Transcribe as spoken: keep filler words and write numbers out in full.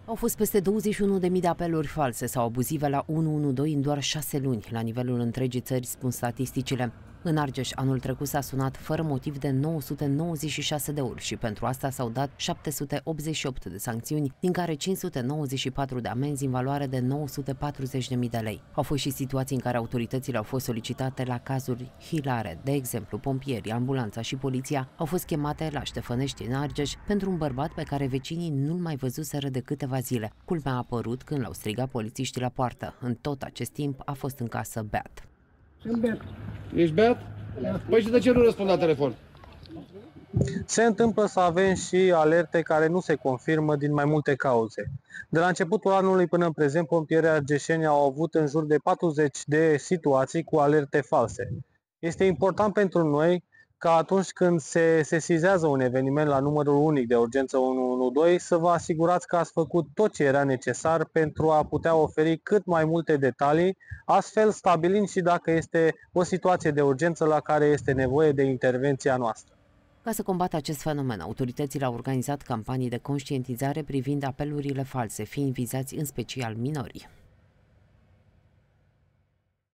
Au fost peste douăzeci și unu de mii de apeluri false sau abuzive la unu unu doi în doar șase luni, la nivelul întregii țări, spun statisticile. În Argeș, anul trecut s-a sunat fără motiv de nouă sute nouăzeci și șase de ori și pentru asta s-au dat șapte sute optzeci și opt de sancțiuni, din care cinci sute nouăzeci și patru de amenzi în valoare de nouă sute patruzeci de mii de lei. Au fost și situații în care autoritățile au fost solicitate la cazuri hilare. De exemplu, pompierii, ambulanța și poliția au fost chemate la Ștefănești, în Argeș, pentru un bărbat pe care vecinii nu-l mai văzuseră de câteva zile. Culmea a apărut când l-au strigat polițiștii la poartă. În tot acest timp a fost în casă beat. Sunt beat. Ești beat? Da. Păi și de ce nu răspund la telefon? Se întâmplă să avem și alerte care nu se confirmă din mai multe cauze. De la începutul anului până în prezent, pompierii argeșeni au avut în jur de patruzeci de situații cu alerte false. Este important pentru noi ca atunci când se sesizează un eveniment la numărul unic de urgență unu unu doi să vă asigurați că ați făcut tot ce era necesar pentru a putea oferi cât mai multe detalii, astfel stabilind și dacă este o situație de urgență la care este nevoie de intervenția noastră. Ca să combată acest fenomen, autoritățile au organizat campanii de conștientizare privind apelurile false, fiind vizați în special minorii.